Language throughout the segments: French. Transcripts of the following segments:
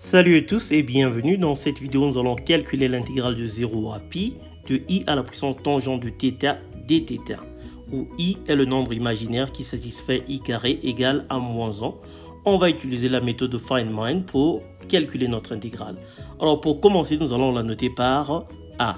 Salut à tous et bienvenue. Dans cette vidéo, nous allons calculer l'intégrale de 0 à pi de i à la puissance tangente de θ dθ, où i est le nombre imaginaire qui satisfait i carré égale à moins 1. On va utiliser la méthode de Feynman pour calculer notre intégrale. Alors pour commencer, nous allons la noter par a.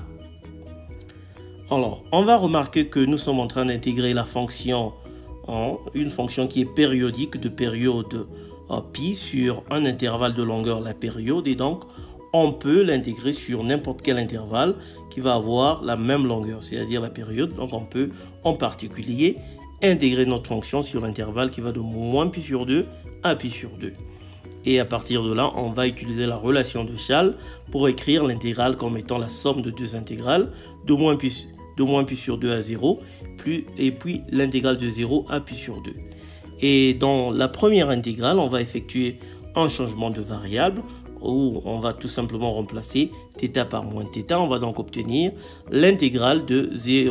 Alors, on va remarquer que nous sommes en train d'intégrer la fonction, une fonction qui est périodique de période pi sur un intervalle de longueur la période, et donc on peut l'intégrer sur n'importe quel intervalle qui va avoir la même longueur, c'est-à-dire la période. Donc on peut en particulier intégrer notre fonction sur l'intervalle qui va de moins pi sur 2 à pi sur 2. Et à partir de là, on va utiliser la relation de Chasles pour écrire l'intégrale comme étant la somme de deux intégrales, de moins pi sur 2 à 0, et puis l'intégrale de 0 à pi sur 2. Et dans la première intégrale, on va effectuer un changement de variable où on va tout simplement remplacer θ par moins θ. On va donc obtenir l'intégrale de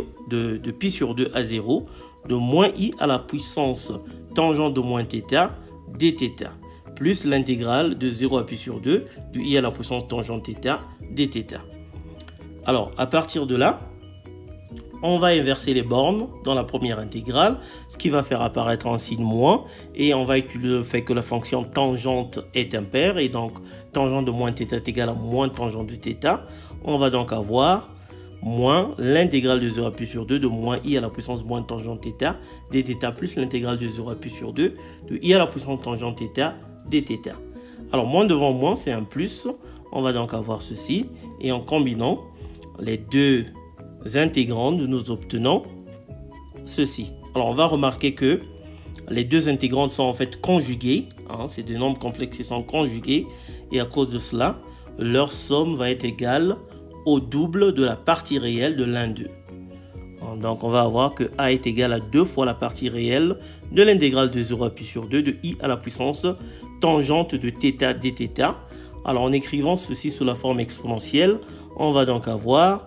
pi sur 2 à 0 de moins i à la puissance tangente de moins θ dθ, plus l'intégrale de 0 à pi sur 2 de i à la puissance tangente θ dθ. Alors, à partir de là, on va inverser les bornes dans la première intégrale, ce qui va faire apparaître un signe moins, et on va utiliser le fait que la fonction tangente est impaire, et donc tangente de moins θ est égal à moins tangente de θ. On va donc avoir moins l'intégrale de 0 à pi sur 2 de moins i à la puissance moins tangente θ dθ, plus l'intégrale de 0 à pi sur 2 de i à la puissance tangente θ dθ. Alors moins devant moins, c'est un plus. On va donc avoir ceci, et en combinant les deux intégrandes, nous obtenons ceci. Alors on va remarquer que les deux intégrandes sont en fait conjuguées, c'est des nombres complexes qui sont conjugués, et à cause de cela, leur somme va être égale au double de la partie réelle de l'un d'eux. Donc on va avoir que a est égal à 2 fois la partie réelle de l'intégrale de 0 à pi sur 2 de i à la puissance tangente de θ dθ. Alors en écrivant ceci sous la forme exponentielle, on va donc avoir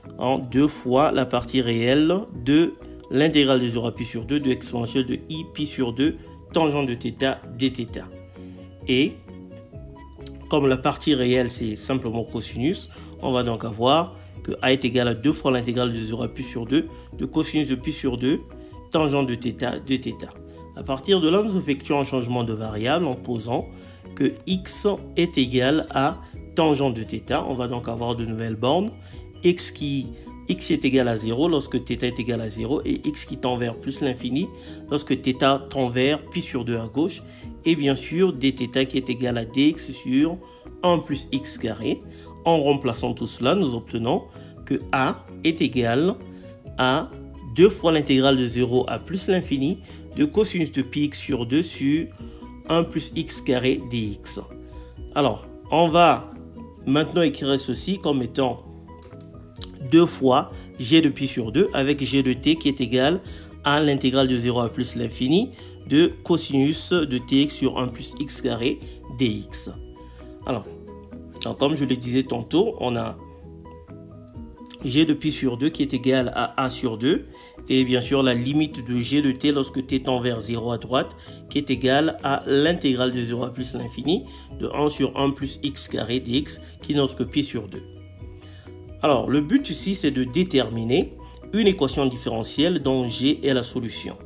2 fois la partie réelle de l'intégrale de 0 à pi sur 2 de exponentielle de i pi sur 2 tangente de θ dθ. Et comme la partie réelle c'est simplement cosinus, on va donc avoir que a est égal à 2 fois l'intégrale de 0 à pi sur 2 de cosinus de pi sur 2 tangente de θ dθ. À partir de là, nous effectuons un changement de variable en posant que x est égal à tangente de θ. On va donc avoir de nouvelles bornes. X est égal à 0 lorsque θ est égal à 0, et x qui tend vers plus l'infini lorsque θ tend vers pi sur 2 à gauche, et bien sûr dθ qui est égal à dx sur 1 plus x carré. En remplaçant tout cela, nous obtenons que a est égal à 2 fois l'intégrale de 0 à plus l'infini de cosinus de pi x sur 2 sur 1 plus x carré dx. Alors, on va maintenant écrire ceci comme étant 2 fois g de pi sur 2 avec g de t qui est égal à l'intégrale de 0 à plus l'infini de cosinus de tx sur 1 plus x carré dx. Alors, comme je le disais tantôt, on a g de pi sur 2 qui est égal à a sur 2, et bien sûr la limite de g de t lorsque t tend vers 0 à droite qui est égal à l'intégrale de 0 à plus l'infini de 1 sur 1 plus x carré dx qui n'est autre que pi sur 2. Alors, le but ici, c'est de déterminer une équation différentielle dont g est la solution.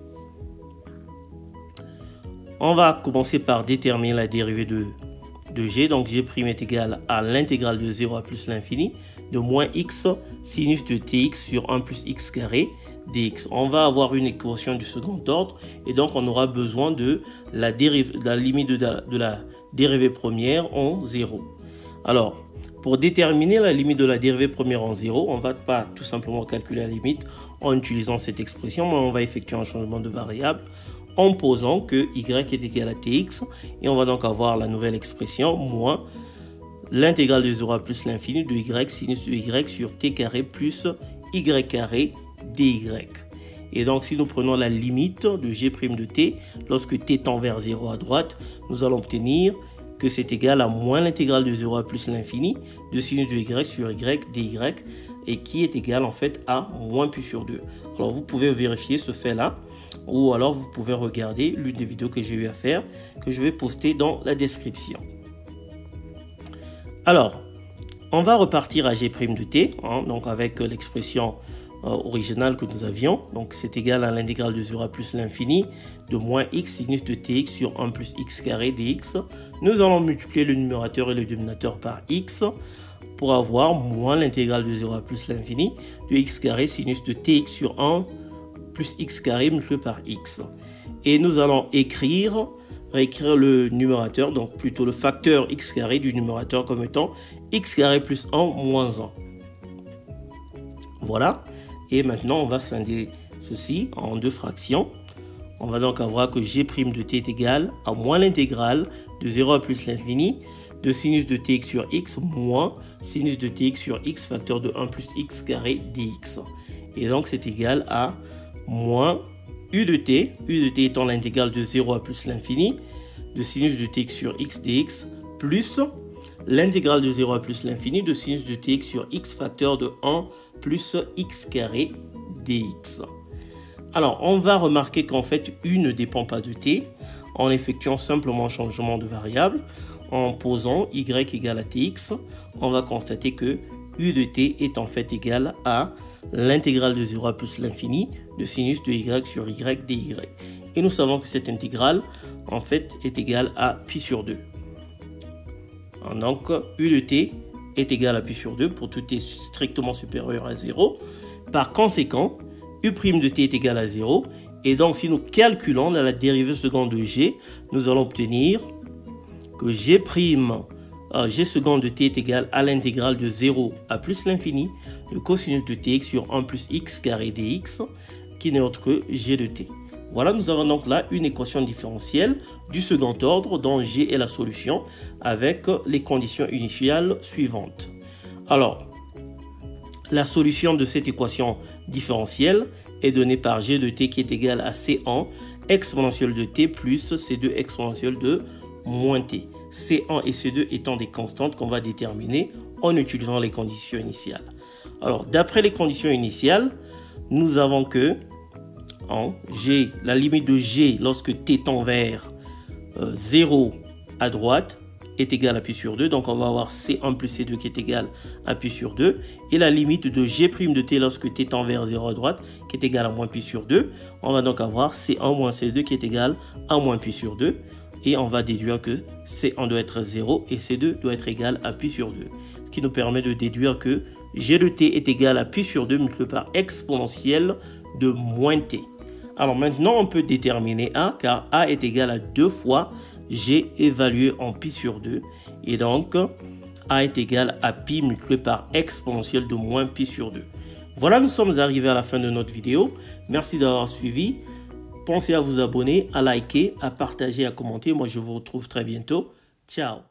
On va commencer par déterminer la dérivée de g. Donc, g' est égal à l'intégrale de 0 à plus l'infini de moins x sinus de tx sur 1 plus x carré dx. On va avoir une équation du second ordre, et donc on aura besoin de la limite de la dérivée première en 0. Alors, pour déterminer la limite de la dérivée première en 0, on ne va pas tout simplement calculer la limite en utilisant cette expression, mais on va effectuer un changement de variable en posant que y est égal à tx, et on va donc avoir la nouvelle expression moins l'intégrale de 0 à plus l'infini de y sinus de y sur t carré plus y carré dy. Et donc si nous prenons la limite de g' de t lorsque t tend vers 0 à droite, nous allons obtenir que c'est égal à moins l'intégrale de 0 à plus l'infini de sinus de y sur y dy, et qui est égal en fait à moins pi sur 2. Alors vous pouvez vérifier ce fait là, ou alors vous pouvez regarder l'une des vidéos que j'ai eu à faire, que je vais poster dans la description. Alors, on va repartir à g' de t, hein, donc avec l'expression originale que nous avions. Donc c'est égal à l'intégrale de 0 à plus l'infini de moins x sinus de tx sur 1 plus x carré dx. Nous allons multiplier le numérateur et le dénominateur par x pour avoir moins l'intégrale de 0 à plus l'infini de x carré sinus de tx sur 1 plus x carré multiplié par x. Et nous allons réécrire le numérateur, donc plutôt le facteur x carré du numérateur comme étant x carré plus 1 moins 1. Voilà. Et maintenant, on va scinder ceci en deux fractions. On va donc avoir que g' de t est égal à moins l'intégrale de 0 à plus l'infini de sinus de tx sur x moins sinus de tx sur x facteur de 1 plus x carré dx. Et donc, c'est égal à moins u de t étant l'intégrale de 0 à plus l'infini de sinus de tx sur x dx plus l'intégrale de 0 à plus l'infini de sinus de tx sur x facteur de 1 plus x carré dx. Alors, on va remarquer qu'en fait, u ne dépend pas de t en effectuant simplement un changement de variable. En posant y égale à tx, on va constater que u de t est en fait égal à l'intégrale de 0 à plus l'infini de sinus de y sur y dy. Et nous savons que cette intégrale, en fait, est égale à pi sur 2. Donc, u de t est égal à pi sur 2 pour tout t strictement supérieur à 0. Par conséquent, u' de t est égal à 0. Et donc, si nous calculons la dérivée seconde de g, nous allons obtenir que g' seconde de t est égal à l'intégrale de 0 à plus l'infini de cosinus de tx sur 1 plus x carré dx, qui n'est autre que g de t. Voilà, nous avons donc là une équation différentielle du second ordre dont g est la solution avec les conditions initiales suivantes. Alors, la solution de cette équation différentielle est donnée par g de t qui est égal à C1 exponentielle de t plus C2 exponentielle de moins t. C1 et C2 étant des constantes qu'on va déterminer en utilisant les conditions initiales. Alors, d'après les conditions initiales, nous avons que g, la limite de g lorsque t tend vers 0 à droite est égale à pi sur 2. Donc, on va avoir C1 plus C2 qui est égal à pi sur 2. Et la limite de g' de t lorsque t tend vers 0 à droite qui est égal à moins pi sur 2. On va donc avoir C1 moins C2 qui est égal à moins pi sur 2. Et on va déduire que C1 doit être 0 et C2 doit être égal à pi sur 2. Ce qui nous permet de déduire que g de t est égal à pi sur 2 multiplié par exponentielle de moins t. Alors maintenant, on peut déterminer a, car a est égal à 2 fois g évalué en pi sur 2. Et donc, a est égal à pi multiplié par exponentielle de moins pi sur 2. Voilà, nous sommes arrivés à la fin de notre vidéo. Merci d'avoir suivi. Pensez à vous abonner, à liker, à partager, à commenter. Moi, je vous retrouve très bientôt. Ciao!